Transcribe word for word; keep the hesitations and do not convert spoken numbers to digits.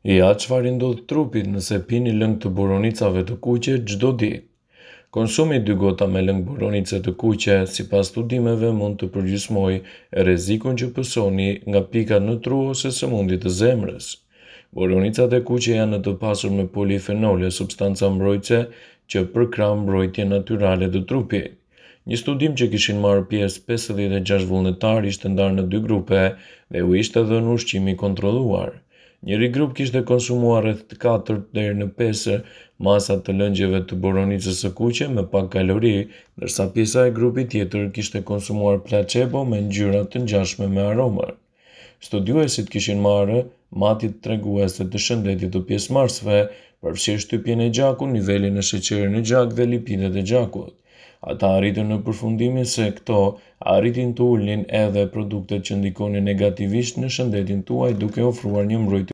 Ja, çfarë i ndodh trupit nëse pini lëng të borovnicave të kuqe çdo ditë? Konsumi dy gota me lëng borovnice të kuqe, sipas studimeve, mund të përgjysmojë rrezikun që pësoni nga pikat në tru ose sëmundje të zemrës. Borovnicat e kuqe janë të pasur me polifenole, substanca mbrojtëse që përkrah mbrojtjen natyrale të trupit. Një studim që kishin marrë pjesë pesëdhjetë e gjashtë vullnetarë ishte ndarë në dy grupe dhe u ishte dhënë ushqim i kontrolluar. Njëri grup kishte konsumuar rreth katër deri në pesë masa të lëngjeve të borovnicës së kuqe me pak kalori, ndërsa pjesa e grupit tjetër kishte konsumuar placebo me ngjyra të ngjashme me aromë. Studiuesit kishin marrë matjet treguese të shëndetit të pjesëmarrësve, përfshirë shtypjen e gjakut, nivelin e sheqerit në gjak dhe lipidet e gjakut. Ata arritën në përfundimin se këto arritin të ulnin edhe produktet që ndikonin negativisht në shëndetin tuaj duke ofruar një mbrojtje